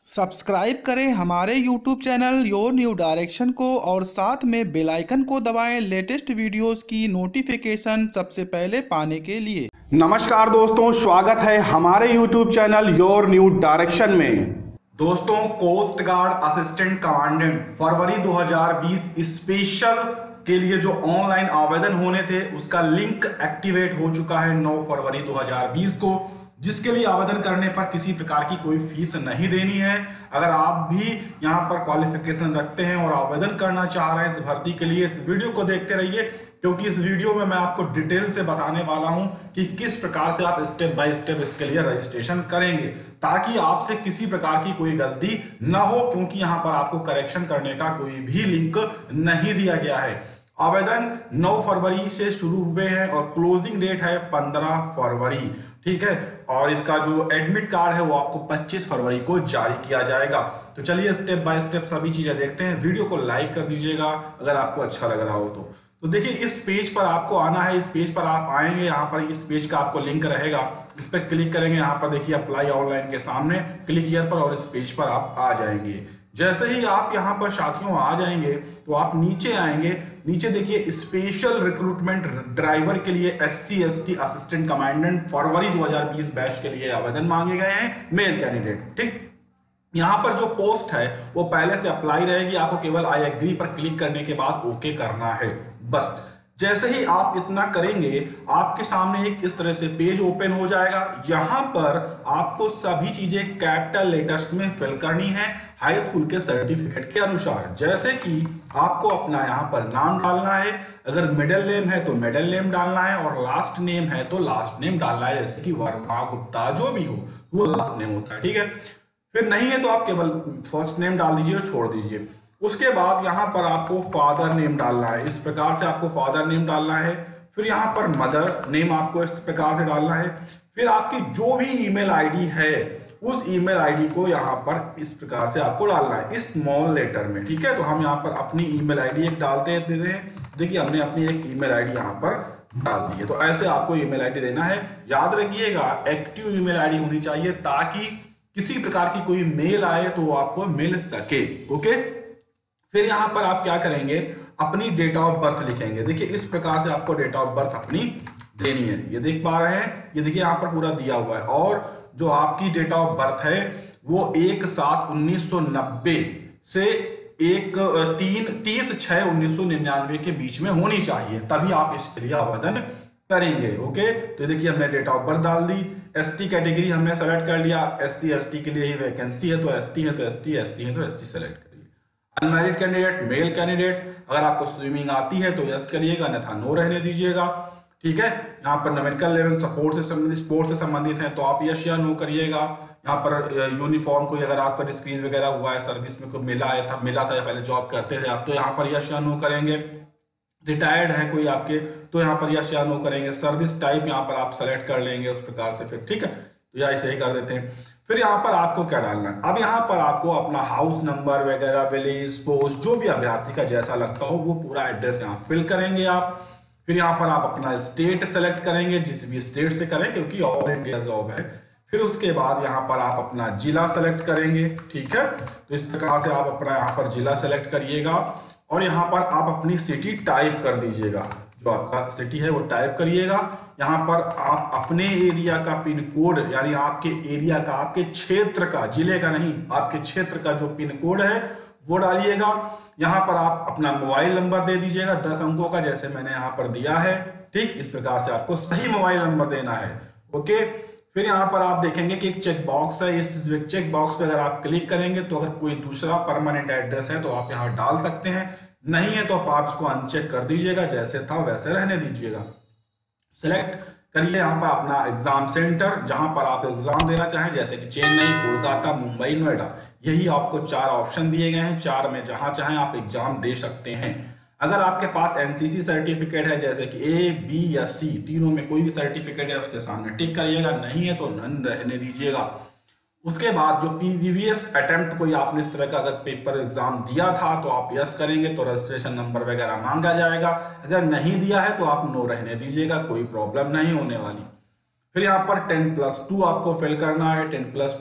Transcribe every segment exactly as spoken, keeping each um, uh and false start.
Subscribe करें हमारे YouTube channel your new direction को और साथ में बेल आइकन को दबाएं लेटेस्ट वीडियोस की नोटिफिकेशन सबसे पहले पाने के लिए। नमस्कार दोस्तों, स्वागत है हमारे YouTube channel your new direction में। दोस्तों, कोस्ट गार्ड असिस्टेंट कमांडेंट फरवरी दो हज़ार बीस स्पेशल के लिए जो ऑनलाइन आवेदन होने थे उसका लिंक एक्टिवेट हो चुका है नौ फरवरी दो हज़ार बीस को, जिसके लिए आवेदन करने पर किसी प्रकार की कोई फीस नहीं देनी है। अगर आप भी यहां पर क्वालिफिकेशन रखते हैं और आवेदन करना चाह रहे हैं इस भर्ती के लिए, इस वीडियो को देखते रहिए, क्योंकि इस वीडियो में मैं आपको डिटेल से बताने वाला हूं कि किस प्रकार से आप स्टेप बाय स्टेप इसके लिए रजिस्ट्रेशन करेंगे, ताकि आपसे किसी प्रकार की कोई गलती ना हो, क्योंकि यहां पर आपको करेक्शन करने का कोई भी लिंक नहीं दिया गया है। आवेदन नौ फरवरी से शुरू हुए हैं और क्लोजिंग डेट है पंद्रह फरवरी, ठीक है। और इसका जो एडमिट कार्ड है वो आपको पच्चीस फरवरी को जारी किया जाएगा। तो चलिए स्टेप बाय स्टेप सभी चीजें देखते हैं। वीडियो को लाइक कर दीजिएगा अगर आपको अच्छा लग रहा हो तो। तो देखिए, इस पेज पर आपको आना है। इस पेज पर आप आएंगे, यहाँ पर इस पेज का आपको लिंक रहेगा, इस पर क्लिक करेंगे। यहाँ पर देखिए अप्लाई ऑनलाइन के सामने क्लिक हियर पर और इस पेज पर आप आ जाएंगे। जैसे ही आप यहाँ पर साथियों आ जाएंगे तो आप नीचे आएंगे। नीचे देखिए स्पेशल रिक्रूटमेंट ड्राइवर के लिए एससी एसटी असिस्टेंट कमांडेंट फरवरी दो हज़ार बीस बैच के लिए आवेदन मांगे गए हैं, मेल कैंडिडेट, ठीक। यहाँ पर जो पोस्ट है वो पहले से अप्लाई रहेगी। आपको केवल आई एग्री पर क्लिक करने के बाद ओके करना है, बस। जैसे ही आप इतना करेंगे आपके सामने एक इस तरह से पेज ओपन हो जाएगा। यहां पर आपको सभी चीजें कैपिटल लेटर्स में फिल करनी है हाई स्कूल के सर्टिफिकेट के अनुसार। जैसे कि आपको अपना यहां पर नाम डालना है, अगर मिडिल नेम है तो मिडिल नेम डालना है और लास्ट नेम है तो लास्ट नेम डालना है, जैसे कि वर्मा, गुप्ता, जो भी हो वो लास्ट नेम होता है, ठीक है। फिर नहीं है तो आप केवल फर्स्ट नेम डाल दीजिए और छोड़ दीजिए। उसके बाद यहाँ पर आपको फादर नेम डालना है, इस प्रकार से आपको फादर नेम डालना है। फिर यहाँ पर मदर नेम आपको इस प्रकार से डालना है। फिर आपकी जो भी ईमेल आईडी है उस ईमेल आईडी को यहाँ पर इस प्रकार से आपको डालना है स्मॉल लेटर में, ठीक है। तो हम यहाँ पर अपनी ईमेल आईडी एक डालते हैं। देखिए हमने अपनी एक ईमेल आईडी यहाँ पर डाल दी है। तो ऐसे आपको ईमेल आईडी देना है। याद रखिएगा एक्टिव ईमेल आईडी होनी चाहिए, ताकि किसी प्रकार की कोई मेल आए तो वो आपको मिल सके, ओके। फिर यहां पर आप क्या करेंगे, अपनी डेट ऑफ बर्थ लिखेंगे। देखिए इस प्रकार से आपको डेट ऑफ बर्थ अपनी देनी है। ये देख पा रहे हैं, ये देखिए यहां पर पूरा दिया हुआ है। और जो आपकी डेट ऑफ बर्थ है वो एक सात उन्नीस सौ नब्बे से एक तीन तीस छह उन्नीस सौ निन्यानवे के बीच में होनी चाहिए, तभी आप इसके लिए आवेदन करेंगे, ओके। तो देखिए हमने डेट ऑफ बर्थ डाल दी। एसटी कैटेगरी हमने सेलेक्ट कर लिया। एससी एसटी के लिए ही वैकेंसी है, तो एसटी है तो एसटी, एससी है तो एससी सेलेक्ट करिए। अनमैरिड कैंडिडेट, मेल कैंडिडेट, अगर आपको स्विमिंग आती है तो यस करिएगा, अन्यथा नो रहने दीजिएगा, ठीक है। यहाँ पर न्यूमेरिकल लेवल सपोर्ट से संबंधित स्पोर्ट्स से संबंधित है तो आप यस या नो करिएगा। यहाँ पर यूनिफॉर्म कोई अगर आपका डिस्क्रीज वगैरह हुआ है, सर्विस में कोई मिला है था मिला था या पहले जॉब करते थे आप, तो यहाँ पर यस या नो करेंगे। रिटायर्ड है कोई आपके तो यहाँ पर यस या नो करेंगे। सर्विस टाइप यहाँ पर आप सेलेक्ट कर लेंगे उस प्रकार से, फिर ठीक है। तो या ऐसे ही कर देते हैं। फिर यहाँ पर आपको क्या डालना है, अब यहाँ पर आपको अपना हाउस नंबर वगैरह, विलेज, पोस्ट, जो भी अभ्यर्थी का जैसा लगता हो वो पूरा एड्रेस यहाँ फिल करेंगे आप। फिर यहाँ पर आप अपना स्टेट सेलेक्ट करेंगे, जिस भी स्टेट से करें, क्योंकि ऑल इंडिया जॉब है। फिर उसके बाद यहाँ पर आप अपना जिला सेलेक्ट करेंगे, ठीक है। तो इस प्रकार से आप अपना यहाँ पर जिला सेलेक्ट करिएगा और यहाँ पर आप अपनी सिटी टाइप कर दीजिएगा। जो आपका सिटी है वो टाइप करिएगा। यहाँ पर आप अपने एरिया का पिन कोड, यानी आपके एरिया का, आपके क्षेत्र का, जिले का नहीं, आपके क्षेत्र का जो पिन कोड है वो डालिएगा। यहाँ पर आप अपना मोबाइल नंबर दे दीजिएगा दस अंकों का, जैसे मैंने यहाँ पर दिया है, ठीक। इस प्रकार से आपको सही मोबाइल नंबर देना है, ओके। फिर यहाँ पर आप देखेंगे कि एक चेक बॉक्स है। इस चेक बॉक्स पे अगर आप क्लिक करेंगे तो अगर कोई दूसरा परमानेंट एड्रेस है तो आप यहाँ डाल सकते हैं, नहीं है तो आप इसको अनचेक कर दीजिएगा, जैसे था वैसे रहने दीजिएगा। सिलेक्ट करिए यहाँ पर अपना एग्जाम सेंटर, जहां पर आप एग्जाम देना चाहें, जैसे कि चेन्नई, कोलकाता, मुंबई, नोएडा। यही आपको चार ऑप्शन दिए गए हैं। चार में जहां चाहें आप एग्जाम दे सकते हैं। अगर आपके पास एनसीसी सर्टिफिकेट है, जैसे कि ए, बी या सी, तीनों में कोई भी सर्टिफिकेट है उसके सामने टिक करिएगा, नहीं है तो नन रहने दीजिएगा। उसके बाद जो प्रीवियस अटेम्प्ट कोई आपने इस तरह का अगर पेपर एग्जाम दिया था तो आप यस करेंगे तो रजिस्ट्रेशन नंबर वगैरह मांगा जाएगा। अगर नहीं दिया है तो आप नो रहने दीजिएगा, कोई प्रॉब्लम नहीं होने वाली। फिर यहाँ पर टेन प्लस टू आपको फिल करना है। टेन प्लस टू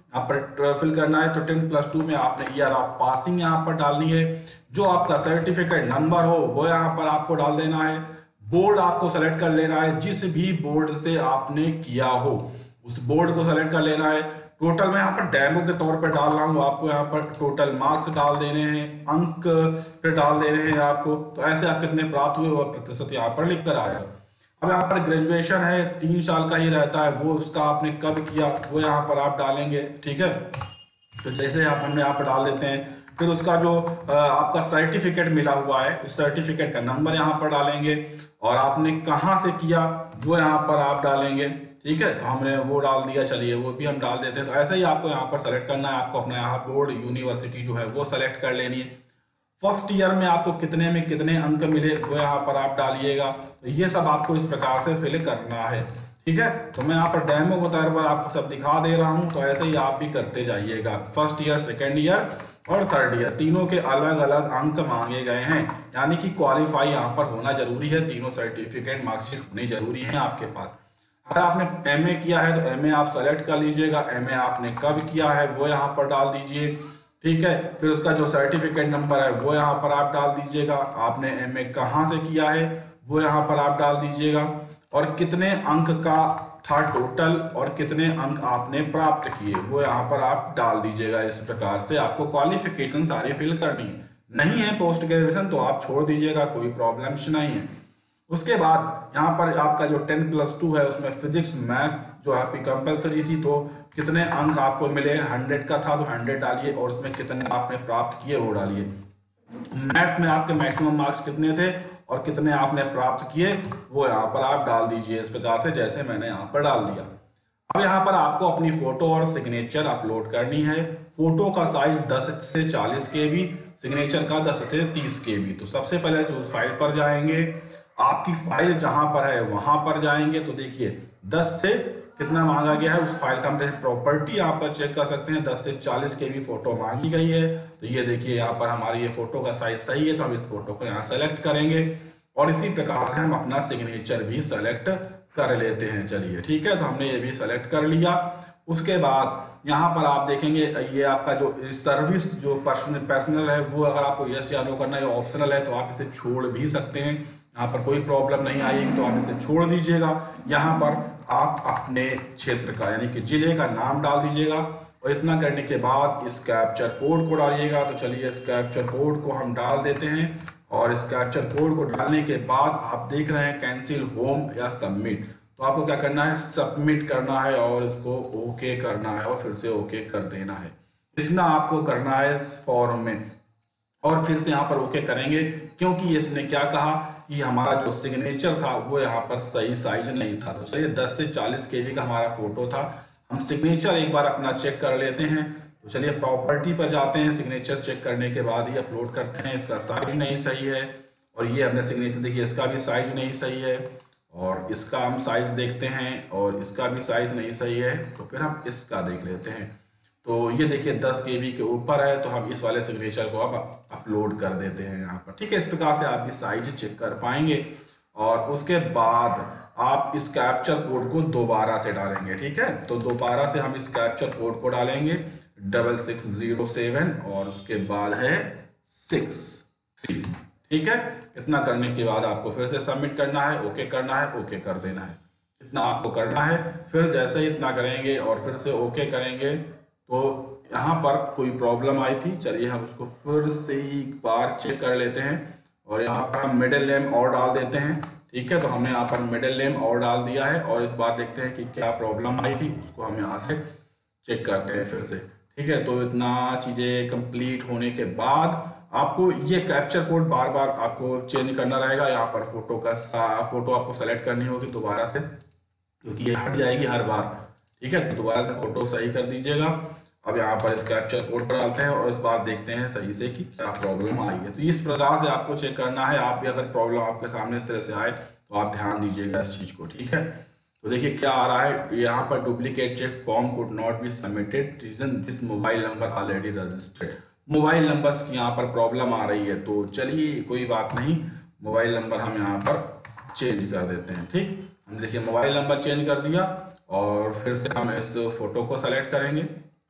यहाँ पर फिल करना है। तो टेन प्लस टू में आपने ईयर ऑफ पासिंग यहाँ पर डालनी है। जो आपका सर्टिफिकेट नंबर हो वो यहाँ पर आपको डाल देना है। बोर्ड आपको सेलेक्ट कर लेना है, जिस भी बोर्ड से आपने किया हो उस बोर्ड को सेलेक्ट कर लेना है। टोटल मैं यहाँ पर डेमो के तौर पर डाल रहा हूँ, आपको यहाँ पर टोटल मार्क्स डाल देने हैं, अंक पे डाल देने हैं आपको। तो ऐसे आप कितने प्राप्त हुए वह प्रतिशत यहाँ पर लिख कर आएगा। अब यहाँ पर ग्रेजुएशन है, तीन साल का ही रहता है, वो उसका आपने कब किया वो यहाँ पर आप डालेंगे। ठीक है, तो जैसे आप हमने यहाँ पर डाल देते हैं। फिर उसका जो आपका सर्टिफिकेट मिला हुआ है उस सर्टिफिकेट का नंबर यहाँ पर डालेंगे, और आपने कहाँ से किया वो यहाँ पर आप डालेंगे। ठीक है, तो हमने वो डाल दिया, चलिए वो भी हम डाल देते हैं। तो ऐसे ही आपको यहाँ पर सेलेक्ट करना है। आपको अपना यहाँ बोर्ड यूनिवर्सिटी जो है वो सेलेक्ट कर लेनी है। फर्स्ट ईयर में आपको कितने में कितने अंक मिले वो यहाँ पर आप डालिएगा। तो ये सब आपको इस प्रकार से फिल करना है। ठीक है, तो मैं यहाँ पर डेमो के तौर पर आपको सब दिखा दे रहा हूँ, तो ऐसे ही आप भी करते जाइएगा। फर्स्ट ईयर, सेकेंड ईयर और थर्ड ईयर तीनों के अलग अलग अंक मांगे गए हैं, यानी कि क्वालिफाई यहाँ पर होना जरूरी है। तीनों सर्टिफिकेट मार्कशीट होनी जरूरी है आपके पास। अगर आपने एमए किया है तो एमए आप सेलेक्ट कर लीजिएगा। एमए आपने कब किया है वो यहाँ पर डाल दीजिए। ठीक है, फिर उसका जो सर्टिफिकेट नंबर है वो यहाँ पर आप डाल दीजिएगा। आपने एमए कहाँ से किया है वो यहाँ पर आप डाल दीजिएगा, और कितने अंक का था टोटल और कितने अंक आपने प्राप्त किए वो यहाँ पर आप डाल दीजिएगा। इस प्रकार से आपको क्वालिफिकेशन सारी फिल करनी है। नहीं है पोस्ट ग्रेजुएशन तो आप छोड़ दीजिएगा, कोई प्रॉब्लम्स नहीं है। उसके बाद यहाँ पर आपका जो टेन प्लस टू है उसमें फिजिक्स मैथ जो आपकी कंपलसरी थी, तो कितने अंक आपको मिले, हंड्रेड का था तो हंड्रेड डालिए, और उसमें कितने आपने प्राप्त किए वो डालिए। मैथ में आपके मैक्सिमम मार्क्स कितने थे और कितने आपने प्राप्त किए वो यहाँ पर आप डाल दीजिए, इस प्रकार से जैसे मैंने यहाँ पर डाल दिया। अब यहाँ पर आपको अपनी फोटो और सिग्नेचर अपलोड करनी है। फोटो का साइज दस से चालीस के बी, सिग्नेचर का दस से तीस के बी। तो सबसे पहले उस फाइल पर जाएंगे, आपकी फाइल जहां पर है वहां पर जाएंगे। तो देखिए दस से कितना मांगा गया है उस फाइल का हम प्रॉपर्टी यहाँ पर चेक कर सकते हैं। दस से चालीस के बी फोटो मांगी गई है। तो ये देखिए यहाँ पर हमारी ये फोटो का साइज सही है, तो हम इस फोटो को यहाँ सेलेक्ट करेंगे, और इसी प्रकार से हम अपना सिग्नेचर भी सेलेक्ट कर लेते हैं। चलिए ठीक है, तो हमने ये भी सेलेक्ट कर लिया। उसके बाद यहाँ पर आप देखेंगे ये आपका जो सर्विस जो पर्सनल पर्सनल है वो अगर आपको यस या नो करना है ऑप्शनल है, तो आप इसे छोड़ भी सकते हैं। यहाँ पर कोई प्रॉब्लम नहीं आएगी तो आप इसे छोड़ दीजिएगा। यहाँ पर आप अपने क्षेत्र का यानी कि जिले का नाम डाल दीजिएगा, और इतना करने के बाद इस कैप्चर कोड को डालिएगा। तो चलिए इस कैप्चर कोड को हम डाल देते हैं, और इस कैप्चर कोड को डालने के बाद आप देख रहे हैं कैंसिल होम या सबमिट। तो आपको क्या करना है, सबमिट करना है और इसको ओके करना है, और फिर से ओके कर देना है। इतना आपको करना है फॉर्म में, और फिर से यहाँ पर ओके करेंगे, क्योंकि इसने क्या कहा कि हमारा जो सिग्नेचर था वो यहाँ पर सही साइज नहीं था। तो चलिए दस से चालीस केबी का हमारा फोटो था, हम सिग्नेचर एक बार अपना चेक कर लेते हैं। तो चलिए प्रॉपर्टी पर जाते हैं, सिग्नेचर चेक करने के बाद ही अपलोड करते हैं। इसका साइज नहीं सही है, और ये अपने सिग्नेचर देखिए इसका भी साइज नहीं सही है, और इसका हम साइज देखते हैं और इसका भी साइज नहीं सही है। तो फिर हम इसका देख लेते हैं। तो ये देखिए दस के बी के ऊपर है, तो हम इस वाले सिग्नेचर को अब अपलोड कर देते हैं यहाँ पर। ठीक है, इस प्रकार से आप भी साइज चेक कर पाएंगे, और उसके बाद आप इस कैप्चर कोड को दोबारा से डालेंगे। ठीक है, तो दोबारा से हम इस कैप्चर कोड को डालेंगे डबल सिक्स जीरो सेवन, और उसके बाद है सिक्स थ्री। ठीक है, इतना करने के बाद आपको फिर से सबमिट करना है, ओके करना है, ओके कर देना है। इतना आपको करना है। फिर जैसे ही इतना करेंगे और फिर से ओके करेंगे, तो यहाँ पर कोई प्रॉब्लम आई थी। चलिए हम उसको फिर से एक बार चेक कर लेते हैं, और यहाँ पर हम मिडिल नेम और डाल देते हैं। ठीक है, तो हमने यहाँ पर मिडिल नेम और डाल दिया है, और इस बार देखते हैं कि क्या प्रॉब्लम आई थी, उसको हम यहाँ से चेक करते हैं फिर से। ठीक है, तो इतना चीज़ें कंप्लीट होने के बाद आपको ये कैप्चर कोड बार बार आपको चेंज करना रहेगा। यहाँ पर फोटो का फोटो आपको सेलेक्ट करनी होगी दोबारा से, क्योंकि ये हट जाएगी हर बार। ठीक है, तो दोबारा से फोटो सही कर दीजिएगा। अब यहाँ पर इस कैप्चर कोड पर डालते हैं, और इस बार देखते हैं सही से कि क्या प्रॉब्लम आई है। तो इस प्रकार से आपको चेक करना है। आप भी अगर प्रॉब्लम आपके सामने इस तरह से आए तो आप ध्यान दीजिएगा इस चीज़ को। ठीक है, तो देखिए क्या आ रहा है यहाँ पर, duplicate check form could not be submitted, reason this mobile number already registered. Mobile number की यहाँ पर प्रॉब्लम आ रही है। तो चलिए कोई बात नहीं, मोबाइल नंबर हम यहाँ पर चेंज कर देते हैं। ठीक, हम देखिए मोबाइल नंबर चेंज कर दिया, और फिर से हम इस फोटो को सेलेक्ट करेंगे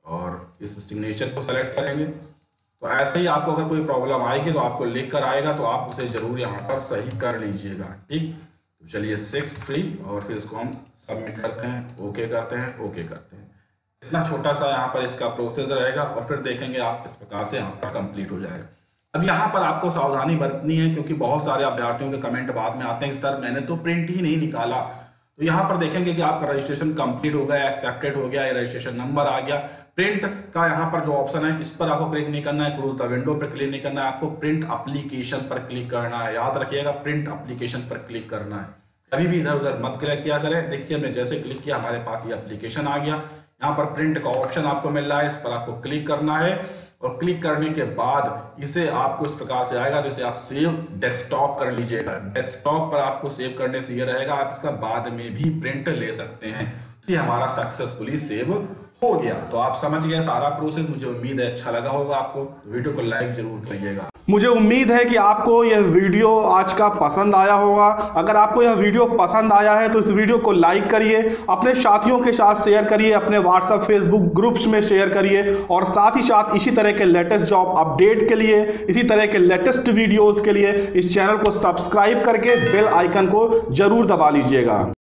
और इस सिग्नेचर को सेलेक्ट करेंगे। तो ऐसे ही आपको अगर कोई प्रॉब्लम आएगी तो आपको लिख कर आएगा, तो आप उसे ज़रूर यहाँ पर सही कर लीजिएगा। ठीक, तो चलिए सिक्स थ्री और फिर इसको हम सबमिट करते हैं, ओके करते हैं, ओके करते हैं। इतना छोटा सा यहाँ पर इसका प्रोसेस रहेगा और फिर देखेंगे आप इस प्रकार से यहाँ पर कंप्लीट हो जाएगा। अब यहाँ पर आपको सावधानी बरतनी है, क्योंकि बहुत सारे अभ्यर्थियों के कमेंट बाद में आते हैं कि सर मैंने तो प्रिंट ही नहीं निकाला। तो यहाँ पर देखेंगे कि आपका रजिस्ट्रेशन कंप्लीट हो गया, एक्सेप्टेड हो गया, रजिस्ट्रेशन नंबर आ गया। प्रिंट का यहाँ पर जो ऑप्शन है इस पर आपको क्लिक नहीं करना है, क्लोज द विंडो पर क्लिक नहीं करना है, आपको प्रिंट एप्लीकेशन पर क्लिक करना है। याद रखिएगा, प्रिंट एप्लीकेशन पर क्लिक करना है, कभी भी इधर उधर मत क्लिक किया करें। देखिए हमने जैसे क्लिक किया हमारे पास ये एप्लीकेशन आ गया। यहाँ पर प्रिंट का ऑप्शन आपको मिल रहा है, इस पर आपको क्लिक करना है और क्लिक करने के बाद इसे आपको इस प्रकार से आएगा, तो इसे आप सेव डेस्कटॉप कर लीजिएगा। डेस्कटॉप पर आपको सेव करने से ये रहेगा आप इसका बाद में भी प्रिंट ले सकते हैं। तो ये हमारा सक्सेसफुली सेव हो गया। तो आप समझ गए सारा प्रोसेस। मुझे उम्मीद है अच्छा लगा होगा आपको। वीडियो को लाइक जरूर करिएगा। मुझे उम्मीद है कि आपको यह वीडियो आज का पसंद आया होगा। अगर आपको यह वीडियो पसंद आया है तो इस वीडियो को लाइक करिए, अपने साथियों के साथ शेयर करिए, अपने व्हाट्सएप फेसबुक ग्रुप्स में शेयर करिए और साथ ही साथ इसी तरह के लेटेस्ट जॉब अपडेट के लिए, इसी तरह के लेटेस्ट वीडियोस के लिए इस चैनल को सब्सक्राइब करके बेल आइकन को जरूर दबा लीजिएगा।